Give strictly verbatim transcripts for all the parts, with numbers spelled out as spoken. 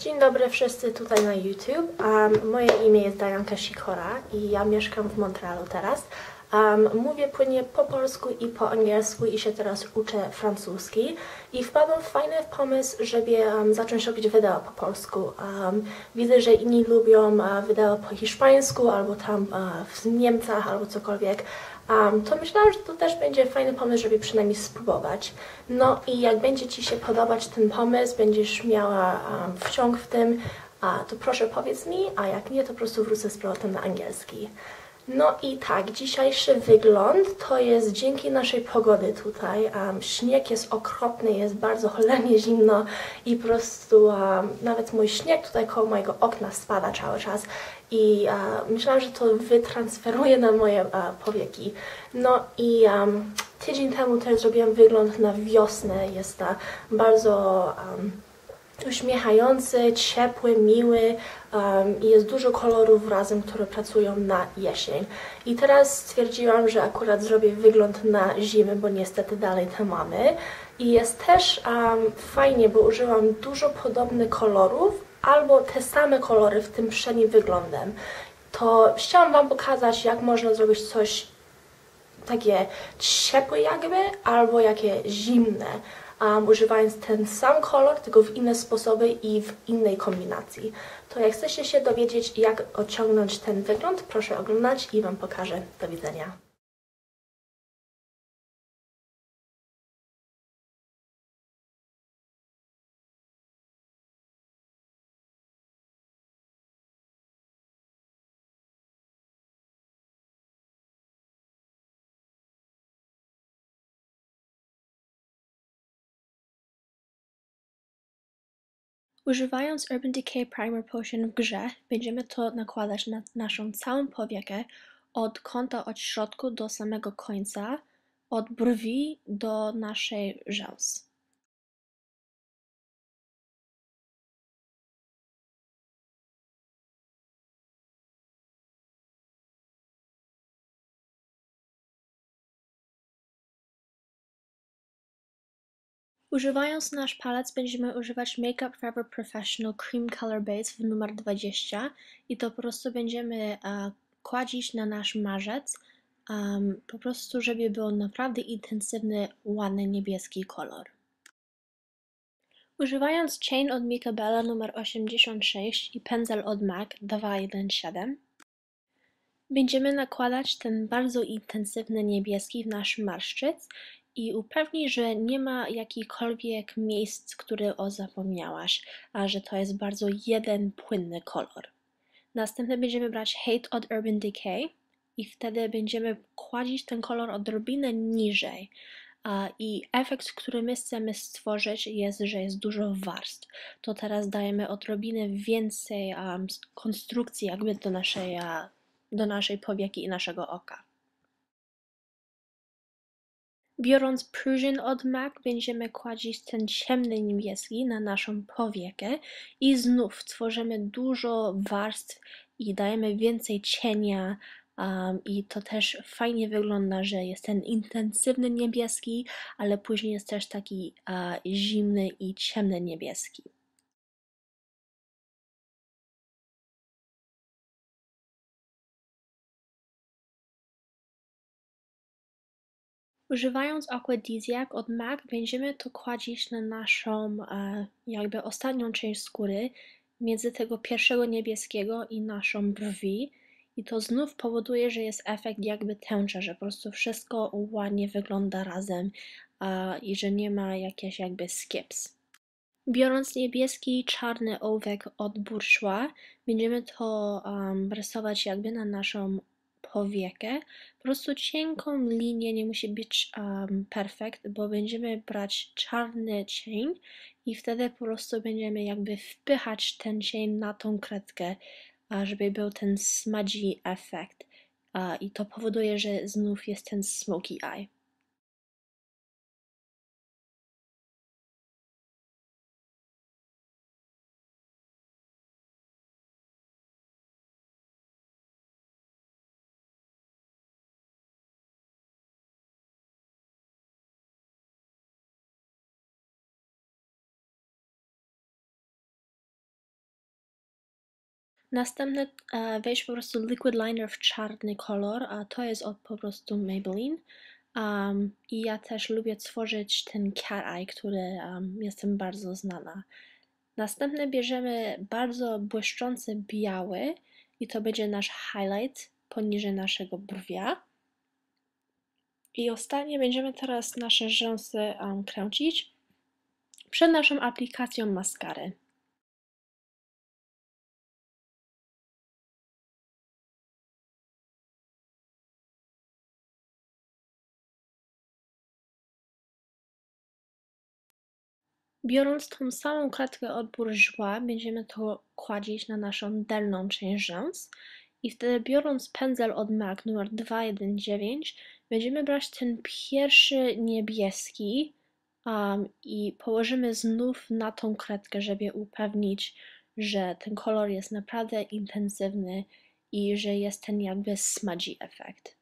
Dzień dobry wszyscy tutaj na YouTube. Um, moje imię jest Dajanka Sikora i ja mieszkam w Montrealu teraz. Um, mówię płynnie po polsku i po angielsku i się teraz uczę francuski. I wpadłam w fajny pomysł, żeby um, zacząć robić wideo po polsku. Um, widzę, że inni lubią uh, wideo po hiszpańsku albo tam uh, w Niemcach albo cokolwiek. Um, to myślałam, że to też będzie fajny pomysł, żeby przynajmniej spróbować. No i jak będzie Ci się podobać ten pomysł, będziesz miała um, wciąg w tym, a, to proszę powiedz mi, a jak nie, to po prostu wrócę z powrotem na angielski. No i tak, dzisiejszy wygląd to jest dzięki naszej pogody tutaj. Um, śnieg jest okropny, jest bardzo cholernie zimno i po prostu um, nawet mój śnieg tutaj koło mojego okna spada cały czas i uh, myślałam, że to wytransferuje na moje uh, powieki. No i um, tydzień temu też zrobiłam wygląd na wiosnę, jest to bardzo um, uśmiechający, ciepły, miły um, i jest dużo kolorów razem, które pracują na jesień. I teraz stwierdziłam, że akurat zrobię wygląd na zimę, bo niestety dalej to mamy. I jest też um, fajnie, bo użyłam dużo podobnych kolorów, albo te same kolory w tym przednim wyglądem. To chciałam Wam pokazać, jak można zrobić coś takie ciepłe jakby, albo jakie zimne. Um, używając ten sam kolor, tylko w inne sposoby i w innej kombinacji. To jak chcecie się dowiedzieć, jak osiągnąć ten wygląd, proszę oglądać i Wam pokażę. Do widzenia. Używając Urban Decay Primer Potion w grze, będziemy to nakładać na naszą całą powiekę od kąta od środku do samego końca, od brwi do naszej rzęs. Używając nasz palec będziemy używać Make Up Forever Professional Cream Color Base w numer dwadzieścia i to po prostu będziemy uh, kładzić na nasz marzec, um, po prostu żeby był naprawdę intensywny, ładny niebieski kolor. Używając Chain od Micabella numer osiemdziesiąt sześć i pędzel od MAC dwa jeden siedem będziemy nakładać ten bardzo intensywny niebieski w nasz marszczyc i upewnij, że nie ma jakichkolwiek miejsc, które o zapomniałaś, a że to jest bardzo jeden płynny kolor. Następnie będziemy brać Hate od Urban Decay i wtedy będziemy kładzić ten kolor odrobinę niżej. I efekt, który my chcemy stworzyć jest, że jest dużo warstw. To teraz dajemy odrobinę więcej um, konstrukcji jakby do naszej, do naszej powieki i naszego oka. Biorąc Prussian od MAC będziemy kładzić ten ciemny niebieski na naszą powiekę i znów tworzymy dużo warstw i dajemy więcej cienia um, i to też fajnie wygląda, że jest ten intensywny niebieski, ale później jest też taki uh, zimny i ciemny niebieski. Używając Aquadisiac od MAC będziemy to kładzić na naszą e, jakby ostatnią część skóry między tego pierwszego niebieskiego i naszą brwi i to znów powoduje, że jest efekt jakby tęcza, że po prostu wszystko ładnie wygląda razem e, i że nie ma jakichś jakby skips. Biorąc niebieski i czarny ołówek od Bourjois, będziemy to um, rysować jakby na naszą powiekę. Po prostu cienką linię, nie musi być um, perfekt, bo będziemy brać czarny cień i wtedy po prostu będziemy jakby wpychać ten cień na tą kredkę, żeby był ten smudgy efekt. I to powoduje, że znów jest ten smoky eye. Następne e, weź po prostu liquid liner w czarny kolor, a to jest od po prostu Maybelline. Um, I ja też lubię tworzyć ten cat eye, który um, jestem bardzo znana. Następnie bierzemy bardzo błyszczący biały i to będzie nasz highlight poniżej naszego brwia. I ostatnie będziemy teraz nasze rzęsy um, kręcić przed naszą aplikacją maskary. Biorąc tą samą klatkę od bourgeois, będziemy to kładzić na naszą dolną część rzęs i wtedy biorąc pędzel od MAC numer dwa jeden dziewięć będziemy brać ten pierwszy niebieski um, i położymy znów na tą kredkę, żeby upewnić, że ten kolor jest naprawdę intensywny i że jest ten jakby smudgy efekt.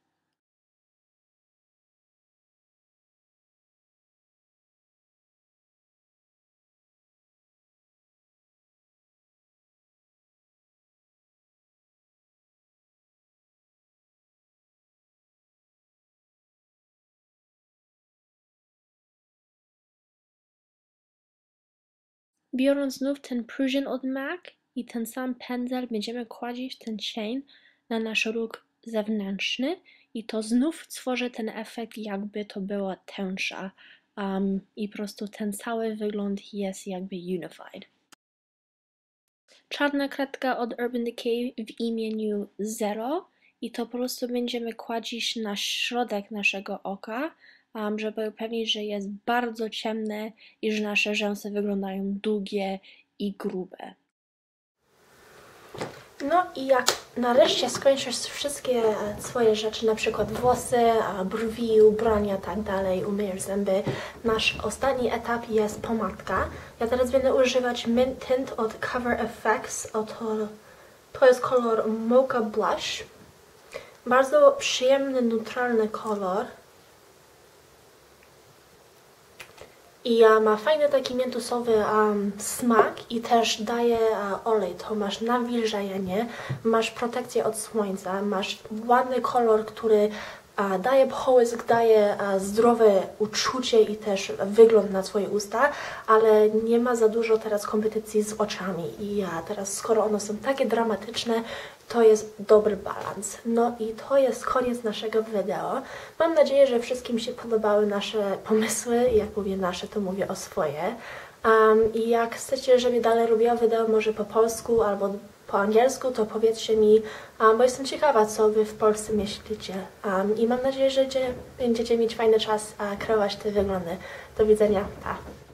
Biorąc znów ten Prussian od MAC i ten sam pędzel będziemy kładzić ten cień na nasz róg zewnętrzny i to znów tworzy ten efekt, jakby to była tęcza um, i po prostu ten cały wygląd jest jakby unified. Czarna kredka od Urban Decay w imieniu Zero i to po prostu będziemy kładzić na środek naszego oka, um, żeby upewnić, że jest bardzo ciemne i że nasze rzęsy wyglądają długie i grube. No i jak nareszcie skończysz wszystkie swoje rzeczy, na przykład włosy, brwi, ubrania, tak dalej, umyjesz zęby, nasz ostatni etap jest pomadka. Ja teraz będę używać Mint Tint od Cover F X, oto, to jest kolor Mocha Blush. Bardzo przyjemny, neutralny kolor. I uh, ma fajny taki miętusowy um, smak i też daje uh, olej, to masz nawilżenie, masz protekcję od słońca, masz ładny kolor, który uh, daje połysk, daje uh, zdrowe uczucie i też wygląd na swoje usta, ale nie ma za dużo teraz kompetycji z oczami i uh, teraz skoro one są takie dramatyczne, to jest dobry balans. No i to jest koniec naszego wideo. Mam nadzieję, że wszystkim się podobały nasze pomysły. Jak mówię nasze, to mówię o swoje. Um, I jak chcecie, żebym dalej robiła wideo może po polsku albo po angielsku, to powiedzcie mi, um, bo jestem ciekawa, co wy w Polsce myślicie. Um, I mam nadzieję, że będziecie mieć fajny czas a kreować te wyglądy. Do widzenia. Pa!